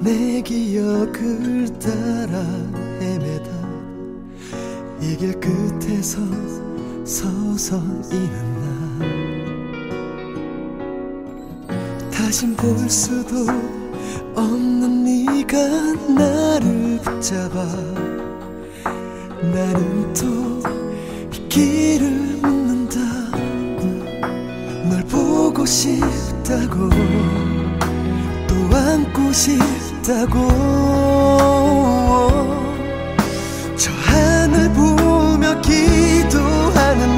내 기억을 따라 헤매다 이 길 끝에서 서서히는 날 다신 볼 수도 없는 네가 나를 붙잡아 나는 또 이 길을 묻는다 널 보고 싶다고 또 안고 싶다고 저 하늘 보며 기도하는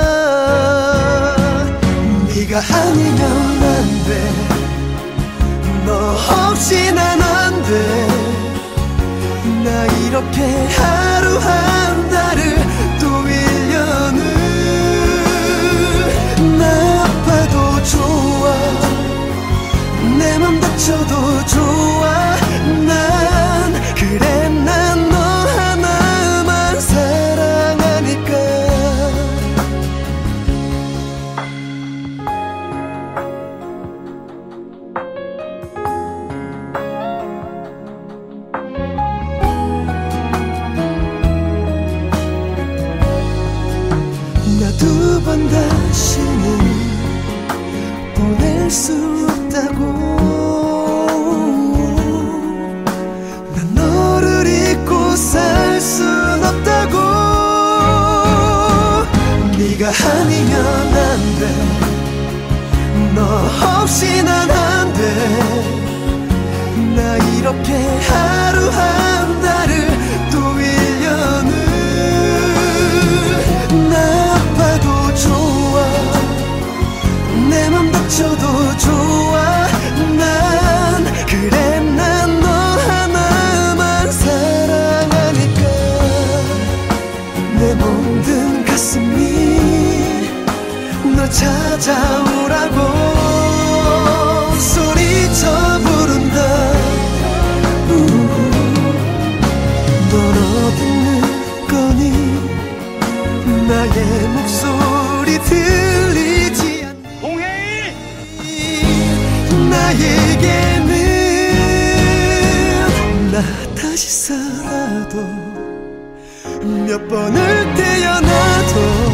나 네가 아니면 안 돼 너 없이 난 안 돼 나 이렇게 하루 한 달을 또 1년을 나 아파도 좋아 내 맘 다쳐도 좋아 난 그래 난 너 하나만 사랑하니까 나 두 번 다시는 보낼 수 없다고 난 너를 잊고 살 순 없다고 네가 아니면 안 돼 너 없이 난 안 돼 나 이렇게 하루 한 달을 또 1년을 나 아파도 좋아 내 맘 다쳐도 좋아 난 그래 난 너 하나만 사랑하니까 내 모든 가슴이 널 찾아오라고 소리쳐 부른다 넌 어디 있는 거니 나의 목소리 들리지 않니 공혜이 나에게는 나 다시 살아도 몇 번을 태어나도